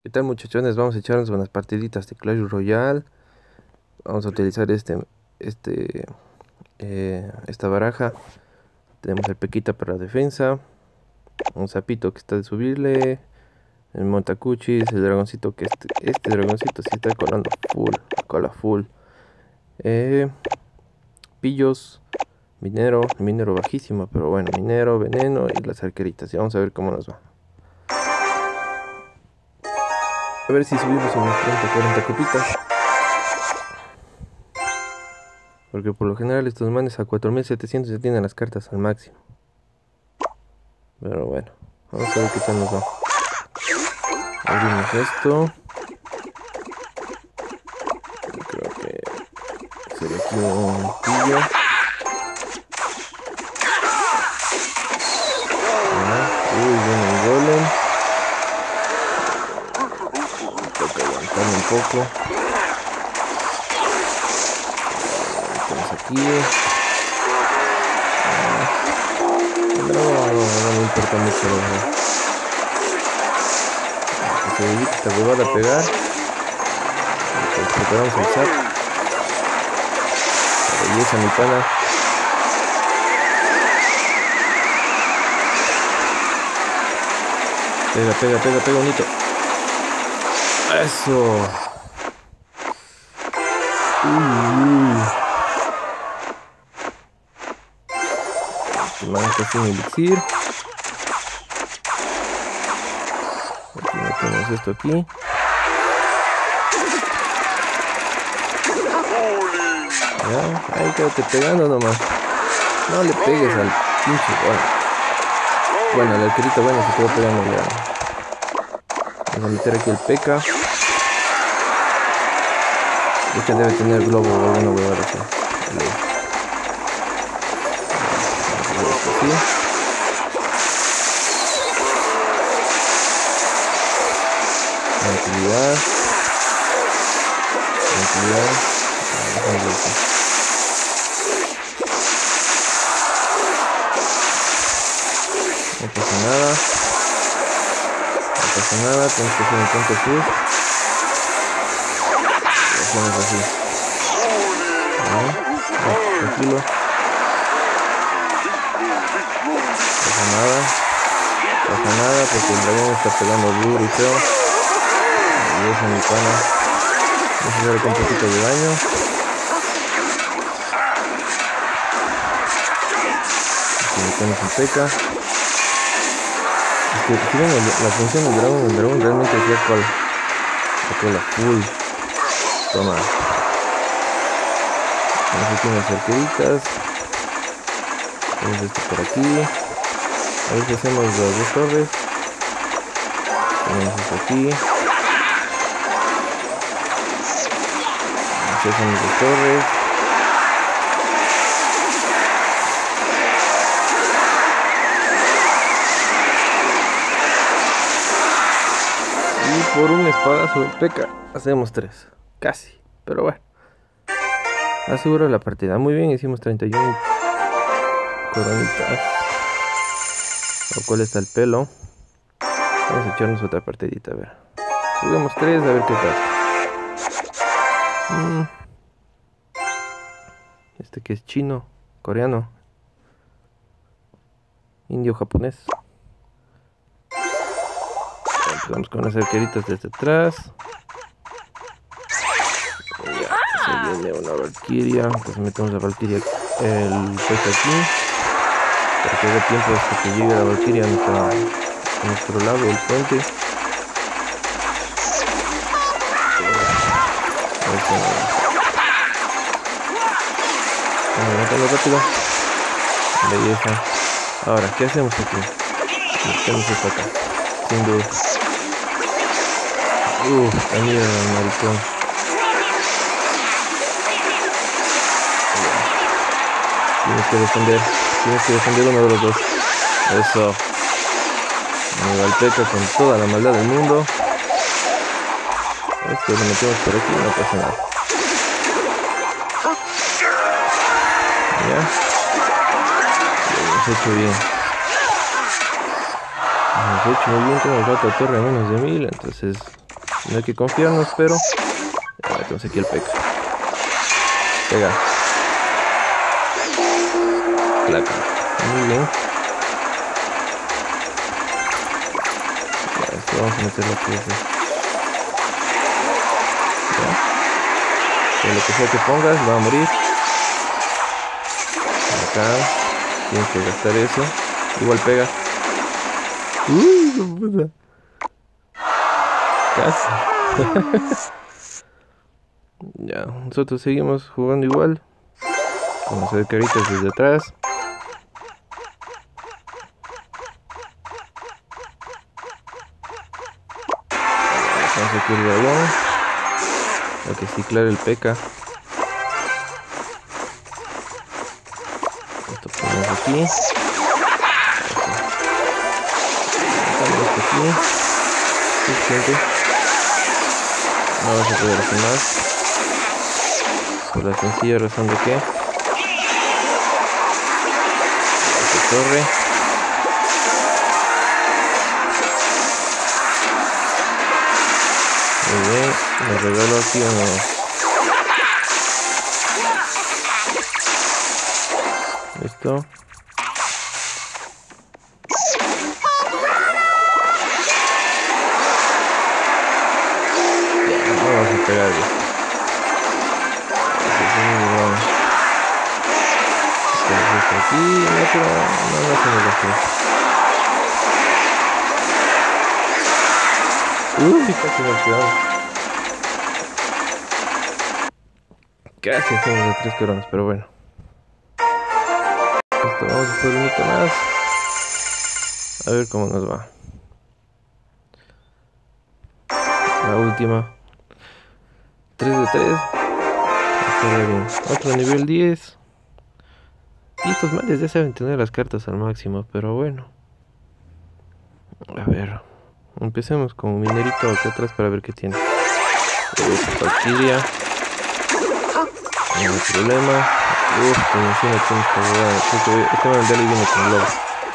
¿Qué tal, muchachones? Vamos a echarnos unas partiditas de Clash Royale. Vamos a utilizar esta baraja. Tenemos el Pequita para la defensa, un sapito que está de subirle, el montacuchis, el dragoncito que este dragoncito sí está colando full, cola full. Pillos, minero bajísimo, pero bueno, minero, veneno y las arqueritas. Y vamos a ver cómo nos va. A ver si subimos unas 30, 40 copitas. Porque por lo general estos manes a 4700 ya tienen las cartas al máximo. Pero bueno, vamos a ver qué tal nos va. Abrimos esto. Creo que sería aquí un pillo. Uy, viene el golem. Toca aguantarme un poco. Estamos aquí. No me importa mucho, que se evite esta huevada a pegar. Entonces, preparamos el zap. La belleza, mi pana. Pega bonito. Eso. Este man está sin elixir. Aquí metemos esto aquí. Ya, ahí quédate pegando nomás. No le pegues al pinche gol. Bueno, el arquerito bueno se quedó pegando ya. Vamos a meter aquí el P.E.K.K.A. Este debe tener globo o alguna huevada así. Así. Tranquilidad. No pasa nada, tenemos que hacer un counter push. Lo hacemos así. Tranquilo. Pasa nada porque el dragón está pegando duro y feo. Y eso, mi pana. Vamos a hacer un poquito de daño. Aquí metemos un P.E.K.K.A. Si ven la función del dragón, el dragón realmente hacía cola full. Toma. Tenemos aquí unas arqueritas. Tenemos esto por aquí. A ver si hacemos las dos torres. Tenemos esto aquí. Así hacemos dos torres. Y por un espadazo de P.E.K.K.A. hacemos 3. Casi. Pero bueno. Aseguro la partida. Muy bien, hicimos 31 coronitas. Lo cual está el pelo. Vamos a echarnos otra partidita, a ver. Juguemos 3, a ver qué pasa. Este que es chino, coreano, indio, japonés. Empezamos con las arqueritas desde atrás. Ya, se viene una valquiria. Entonces metemos la valquiria, el P.E.K.K.A. aquí. Para que dé tiempo hasta que llegue la valquiria a nuestro lado del puente. Matando rápido. Belleza. Ahora, ¿qué hacemos aquí? Metemos esto acá. Sin duda. Mira el maricón. Tienes que defender uno de los dos. Eso. Me va el P.E.K.K.A. con toda la maldad del mundo. Esto lo metemos por aquí y no pasa nada. Ya. Lo hemos hecho bien. Hemos hecho muy bien, tenemos otra torre a menos de 1000, entonces No hay que confiarnos, pero... Entonces aquí el P.E.K.K.A. Pega. Placa. Muy bien. Vamos a meterlo aquí. Lo que sea que pongas va a morir. Acá tienes que gastar eso. Igual pega. Puta. Casi. Ya, nosotros seguimos jugando igual. Vamos a ver caritas desde atrás. Vamos aquí el balón. Hay que ciclar el P.E.K.K.A. Esto ponemos aquí. Metamos esto aquí. Suficiente. No vamos a poder hacer más. Por la sencilla razón de que esta torre. Muy bien, me regalo aquí unos. Listo. Ya, vamos a pegarle. Esto aquí, otro, no hacemos los tres. Casi nos quedamos. Casi hacemos las 3 coronas, pero bueno. Listo, vamos a hacer un hito más. A ver cómo nos va. La última. 3 de 3. Estaría bien. Otro nivel 10. Y estos males ya saben tener las cartas al máximo, pero bueno. A ver. Empecemos con un minerito acá atrás para ver qué tiene. Valkyria. No hay problema. Pues encima tiene esta huevada. Este man de ahí viene con globo.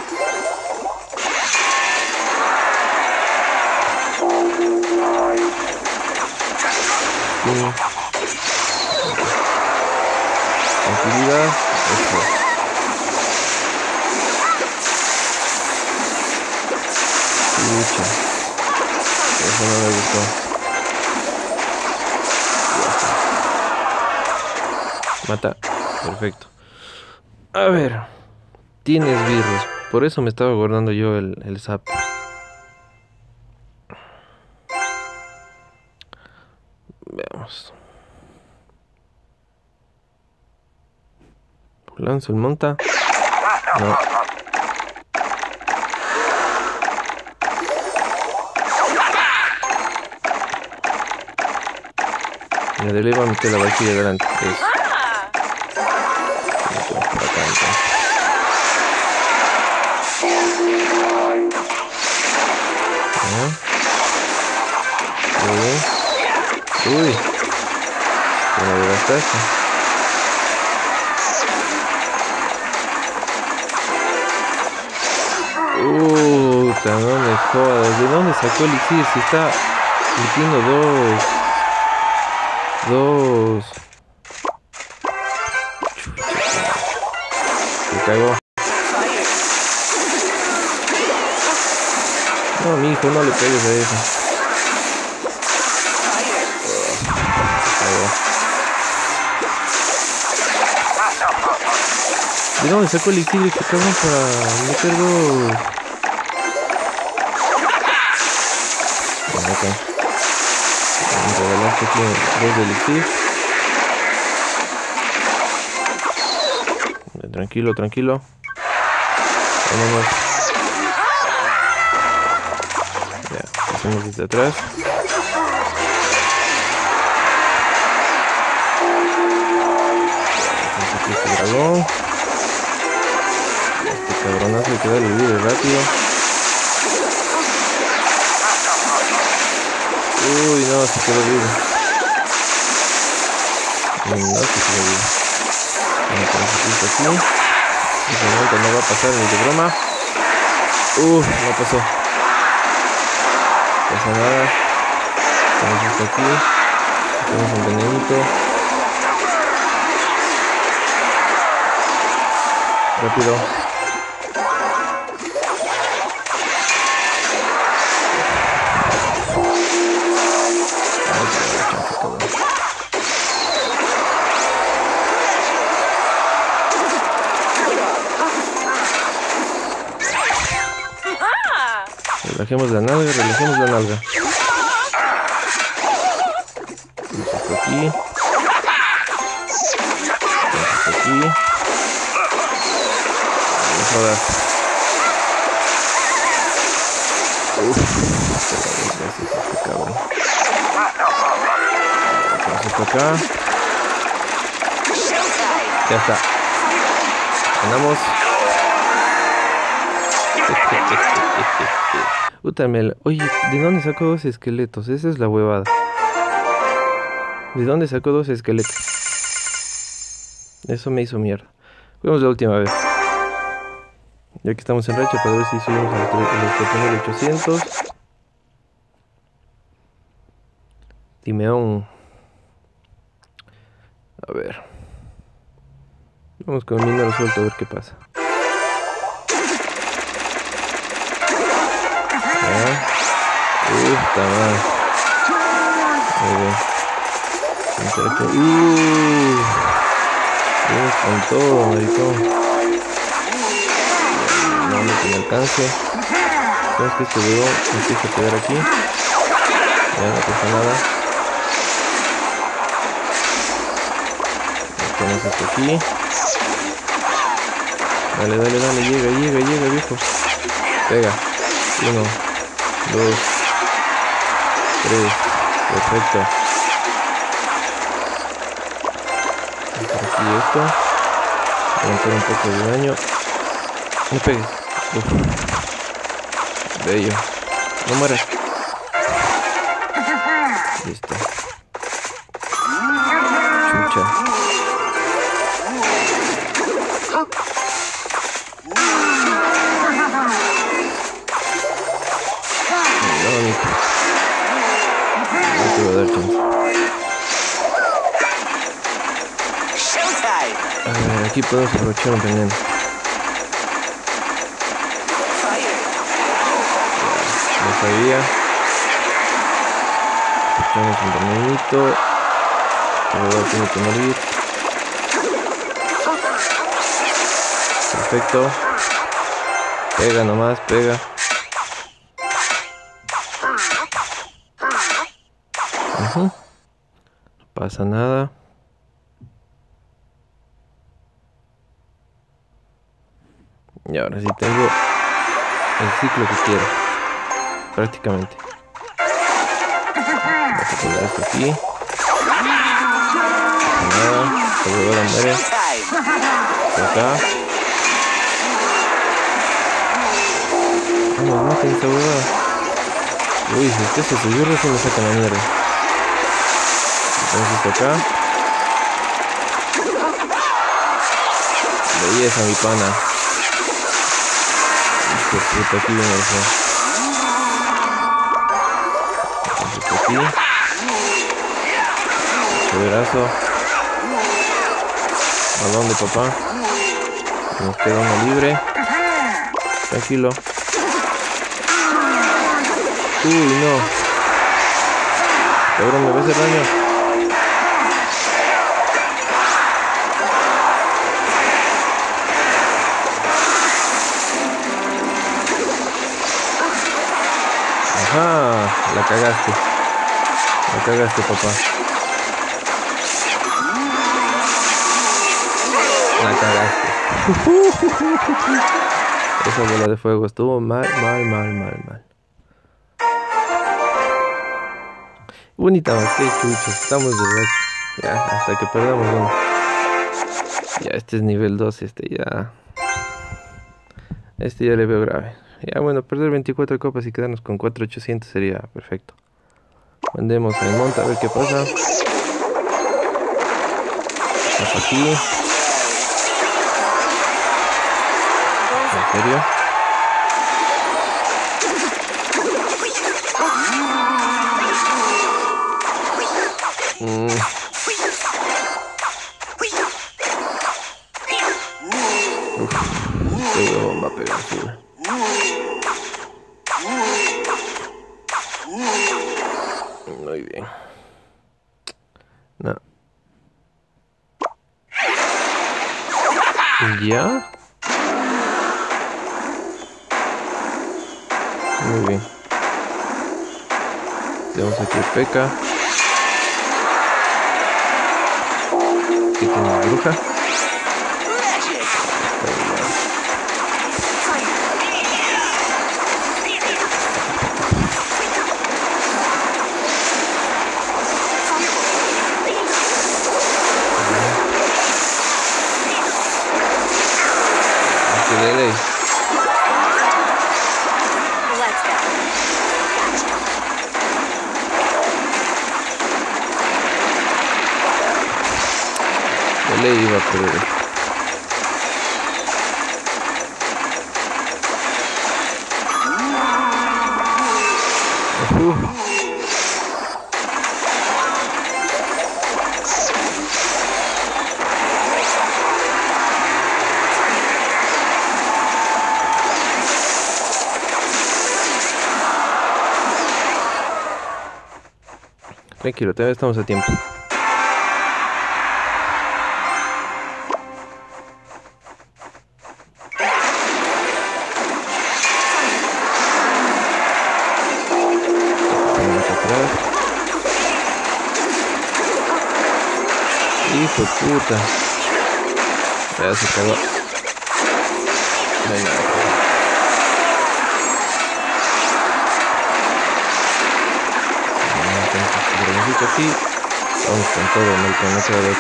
Tranquilidad. Eso. Lucha. Eso no me gustó. Mata. Perfecto. A ver. Tienes virus. Por eso me estaba guardando yo el zap. Veamos. Lanzo el monta. No. Me le voy a meter la Valkyria adelante. Eso. Por acá entonces. Muy bien. Uy. Que me gastaste. No me jodas. ¿De dónde sacó el elixir? Si está metiendo dos. Me cagó. No, mi hijo, no le pegues a eso. ¿De dónde sacó el elixir este cabrón para meter dos? Bueno, acá. Vamos a regalar aquí dos de elixir. Tranquilo, tranquilo. Vámonos. Ya, hacemos desde atrás. Entonces aquí este dragón. Este cabronazo hay que darle libre rápido. Uy, no, se quedó libre. No, se quedó libre. Entonces aquí. Ese momento no va a pasar ni de broma. No pasó. No pasa nada. Tenemos esto aquí. Tenemos un venenito. Rápido. Relajemos la nalga, relajemos la nalga. Esto aquí. Esto aquí. No jodas. Gracias, este cabrón. Vamos esto acá. Ya está. Ganamos. Oye, ¿de dónde sacó 2 esqueletos? Esa es la huevada. ¿De dónde sacó 2 esqueletos? Eso me hizo mierda. Fuimos la última vez. Ya que estamos en racha para ver si subimos a los 4800. Timeón. A ver. Vamos con el minero suelto a ver qué pasa. Puta madre. Muy bien. Vienes con todo, maricón. No me alcance. Sabemos que este huevo empieza a pegar aquí. Ya no pasa nada. Tenemos esto aquí. Dale, llega, viejo. Pega. 1, 2, 3. Perfecto. Por aquí esto. Aguantar un poco de daño. No pegues. Bello. No mueras. Listo. Chucha. No, mijo. No te voy a dar chance. A ver, aquí podemos aprovechar un veneno. No sabía. Echamos un venenito. Pero tiene que morir. Perfecto. Pega nomás, pega. No pasa nada. Y ahora sí tengo el ciclo que quiero. Prácticamente. Vamos a poner esto aquí. No pasa nada. Esta huevada muere. Esto acá. Vamos, maten esta huevada. Uy, si es que se subió recién me sacan la mierda. Entonces esto acá. Belleza, mi pana. Hijo de puta, aquí viene eso. Entonces esto aquí. Chéverazo. ¿A dónde, papá? Nos queda uno libre. Tranquilo. Uy, no. Cabrón, me va a hacer daño. Ajá, la cagaste. La cagaste, papá. La cagaste. Esa bola de fuego estuvo mal. Bonita más, que chuchos, estamos de racha. Ya, hasta que perdamos uno. Ya, este es nivel 2, este ya le veo grave. Ya, bueno, perder 24 copas y quedarnos con 4800 sería perfecto. Mandemos al monte a ver qué pasa. Hasta aquí. ¿En serio? Este huevón va a pegar full. Muy bien. No. ¿Ya? Muy bien. Tenemos aquí P.E.K.K.A. Aquí tenemos bruja. Lele. Lele iba a perder. Tranquilo, todavía estamos a tiempo. Hijo de puta. Ya se cagó. No hay nada. Aquí vamos con todo, no con otra vez.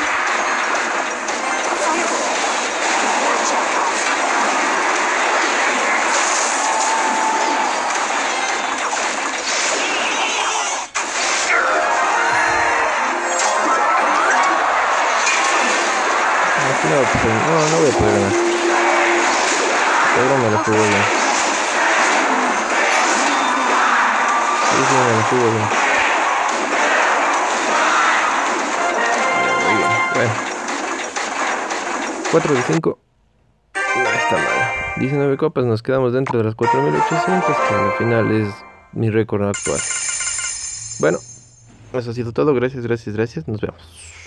No voy a poder ganar. Pero me la juego bien. Sí, me la juego bien. Bueno, 4 de 5. No está mal. 19 copas, nos quedamos dentro de las 4800, que al final es mi récord actual. Bueno, eso ha sido todo. Gracias. Nos vemos.